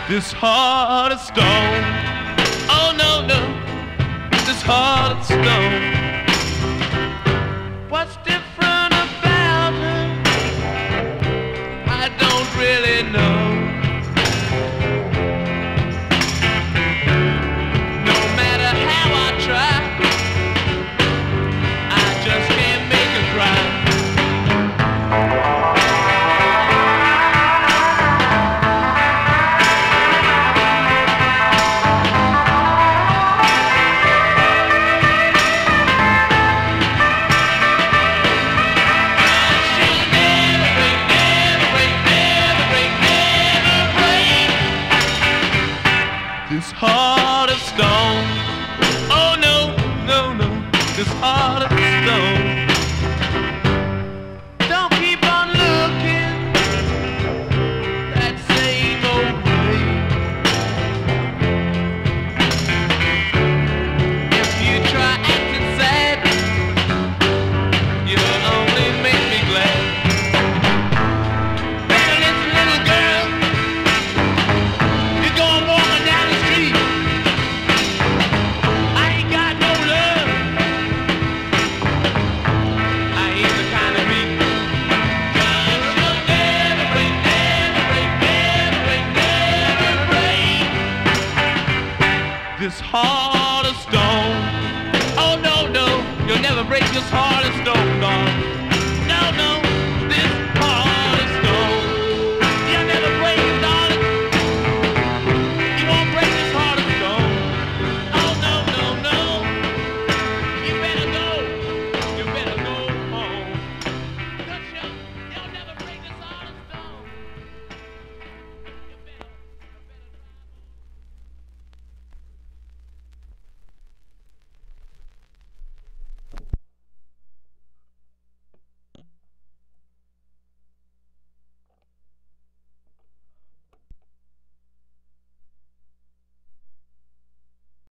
This heart of stone. Oh no, no, this heart of stone. What's different about her? I don't really know. No matter how I try, I just can't make her cry. This heart of stone. Oh no, no, no, this heart of stone. Don't keep on looking that same old way. If you try acting sad, you'll only make me glad. Better listen, little girl, you're going walking down the street. I ain't got no love. I ain't the kind of beat. 'Cause you'll never break, never break, never break, never break this heart of stone. Oh no, no, you'll never break this heart